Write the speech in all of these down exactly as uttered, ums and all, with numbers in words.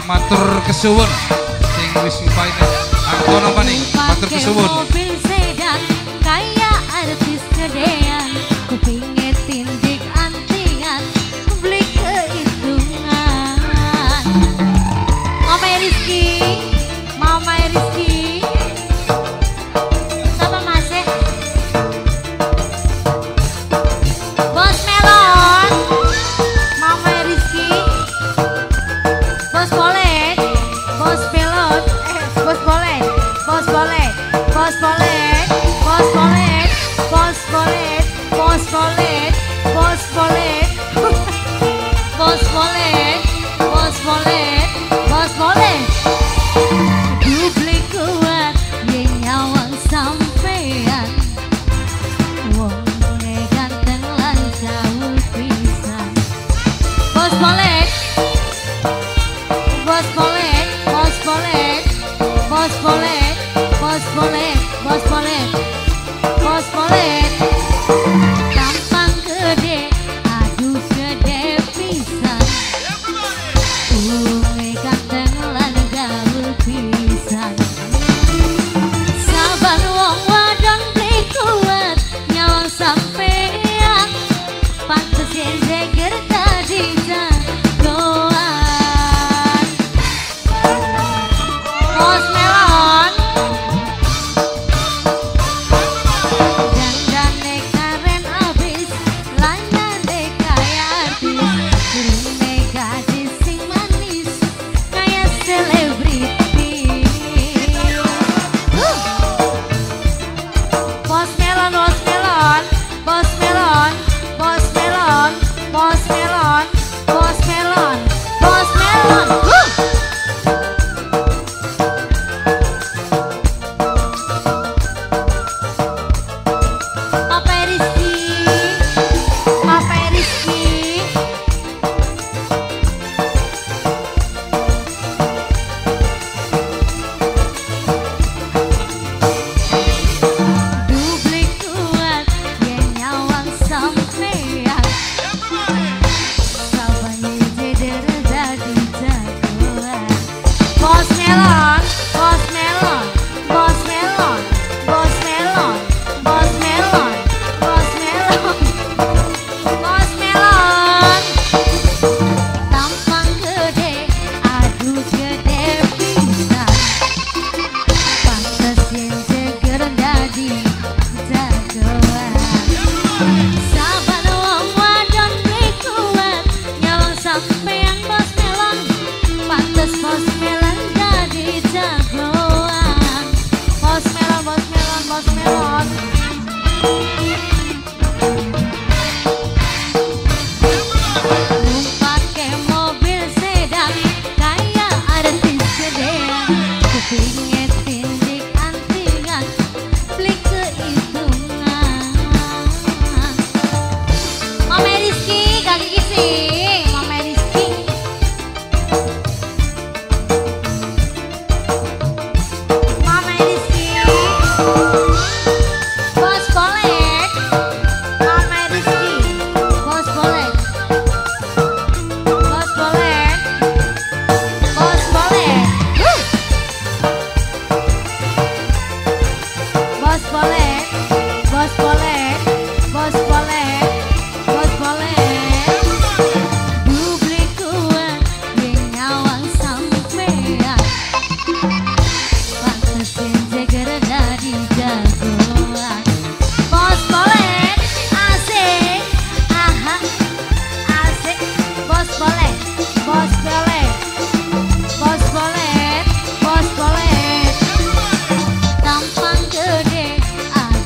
matur kesuwun sing wis ngupaine angkon apa nih matur kesuwun mobil sedan kaya artis gedean kupingin tindik antingan beli kehitungan Mama Rizky Mama Rizky sama masih Bos Melon Mama Rizky Bos Bolet Bos Pelot eh Bos Bolet Bos Bolet Bos Bolet Bos Bolet Bos Bolet Bos Bolet Bos Bolet Bos Bolet Bos Bolet Bos Bolet dubli kuat ye nyawang sampean wong e ganteng lan jauh pisan Bos Bolet Bos Bolet Bos Bolet Bos Bolet Bos Bolet Bos Bolet Bos Bolet tampang gede aduh gede pisan unge ganteng lan gaul pisan saban wong wadon beli kuat nyawang sampean pantes yen jeger tadi jagoan Bos Melon dandane keren abis lanane kaya artis turune gadis sing manis kaya selebriti Huh. Bos Melon Bos Melon Bos Melon Bos Melon Bos Melon Bos Melon Bos Melon Huh. Papa Rizky Papa Rizky dubli kuat ye nyawang sampean sabane jeder dadi jagoan Bos Melon Bos Melon Bos Melon Bos Melon Bos Melon Bos Melon Bos Melon tampang gede aduh gede pisan pantes yen jeger dadi jagoan saban wong wadon beli kuat nyawang sampean Bos Melon pantes Bos Melon dadi jagoan Bos Melon Bos Melon Bos Melon numpake mobil sedan kaya artis gedean kupingin tindik antingan beli kehitungan Mama Rizky kaki kising Mama Rizky Mama Rizky Bos Bolet Mama Rizky Bos Bolet Bos Bolet Bos Bolet Huh. Bos Bolet Bos Bolet Bos Bolet Bos Bolet dubli kuat ye nyawang sampean pantes yen jeger dadi jagoan Bos Bolet asik aha asik Bos Bolet Bos Bolet Bos Bolet Bos Bolet tampang gede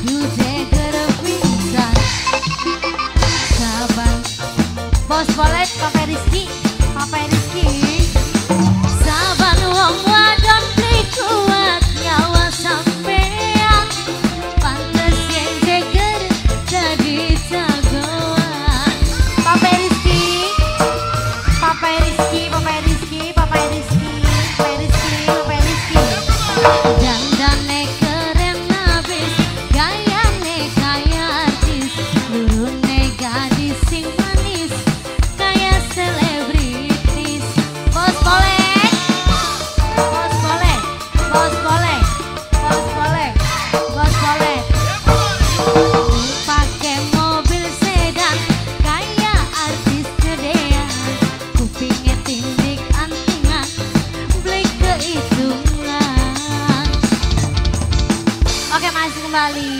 kembali.